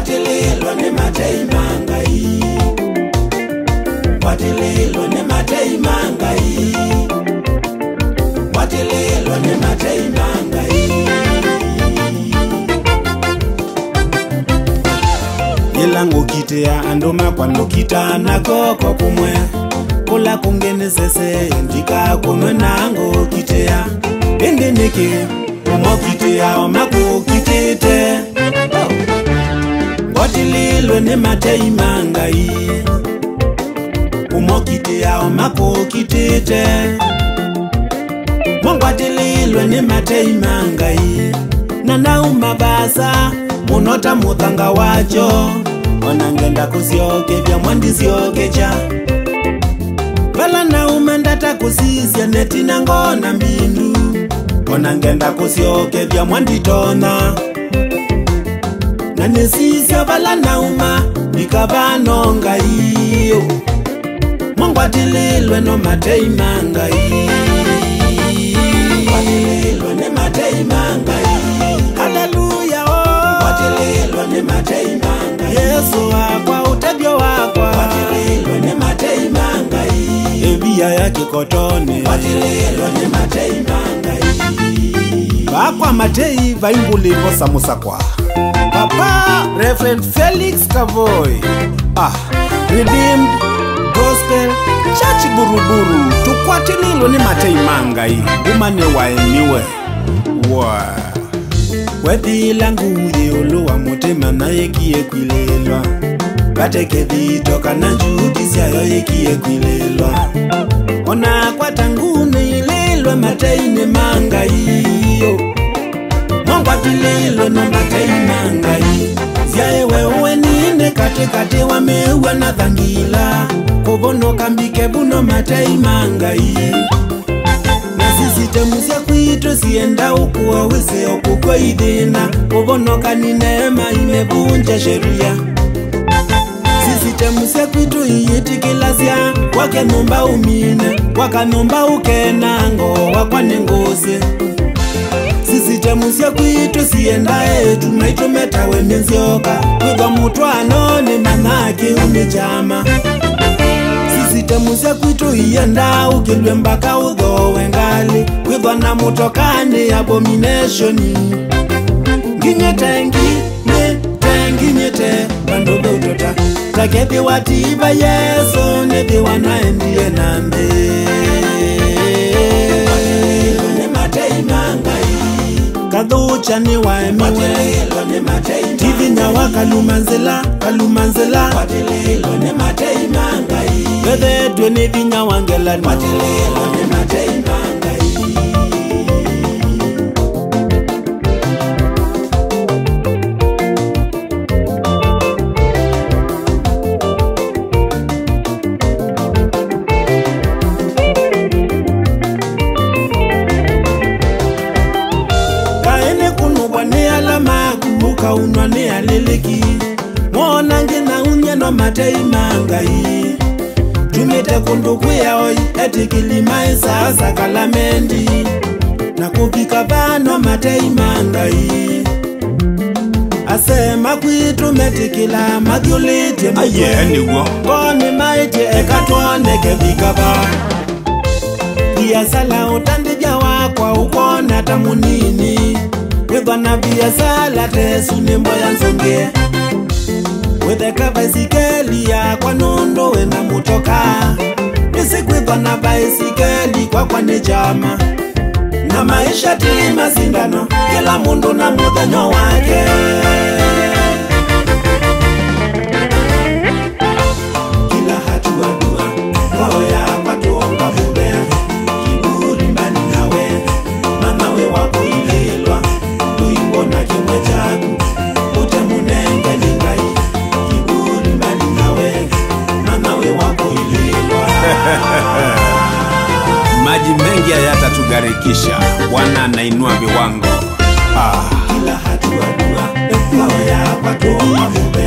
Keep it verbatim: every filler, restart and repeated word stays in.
Watililo ni matei mangai, watililo ni matei mangai, watililo ni matei mangai. Ilango kitea andoma kwa nukita na koko kumwe, kula kungene sese ndika kunwe nango kitea. Indi niki umo kitea omako kitete. Watililo ni matei mangai, umo kitea omako kitete. Watililo ni matei mangai, nana umabasa munota muthanga wacho. Onangenda kusioke vya mwandi sioke cha, vala na umendata kusisya neti na ngona mbindu. Onangenda kusioke vya mwandi tona, na nesisya vala na uma nikavano ngai. Watililo no matei mangai, watililo ni matei mangai. Haleluya oh, watililo ni matei mangai. Yesu wakwa utabio wakwa, watililo ni matei mangai. Ebia ya kikotone, watililo ni matei mangai. Wakwa matei vaimbuli vosa musakwa Papa Reverend Felix Kavoy, ah, Redeemed Gospel Church Buruburu. Tukwatililo ni matei mangai, umane waemiwe wa wethi langu yeolo wa mutema na yekie kwilelwa. Bateke vito kana juhudi zyayo yekie kwilelwa. Ona kwa tangune ilelwa matei ni mangai yo. Watililo no matei mangai, zyae wewe nine kate kate wamewa na dhangila. Kubono kambike buno matei mangai, na sisi temusya kwito sienda ukuwa wise okukwa idina. Kubono kaninema imebunja sheria, sisi temusya kwito iyeti kilasya. Wake numba umine, waka numba ukenango wakwane ngose. Sisi temusya kwito sienda etu maito metawe menzioka. Kwigwa mutwano ni manaki unichama. Sisi temusya kwito iyenda ukilwe mbaka udhowe ngali. Kwigwa na mutokani abominationi. Nginyete nginyete nginyete bandobe utota. Takebi watiba Yesu nebi wanaendie nambe. Watililo ni matei mangai, kadhucha ni waemiwe. Tivi nyawa kalumanzela, kalumanzela. Watililo ni matei mangai, wethe dwe ni vinya wangela. Watililo ni matei mangai. Unwa ni aliliki, mwona ngina unye no matei mangai. Tumite kunduku ya oi, eti kilima isa sakalamendi. Na kukika vano matei mangai. Asema kwitu metikila magyuliti mkwe. Aye niwo koni maiti ekatwane kevikaba. Pia sala utandija wakwa ukona tamunini. Weba na via sala tesu nimbo ya nzonge. Wede kabaisikeli ya kwa nondo wena mutoka. Nisikweba na baisikeli kwa kwa nejama. Na maisha tima sindano, kila mundu na mudhanyo wake. Kila hatua dua, roho ya patuonga mubea. Kiburi mbani nawe, manawe wako ilelwa. Luimbona kimwe chaku, ute munenge lingai. Kiburi mbani nawe, manawe wako ilelwa. Maji mengi hayatatugarikisha, Bwana anainua viwango. Ah. Kila hatua dua, roho ya patuonga mubea.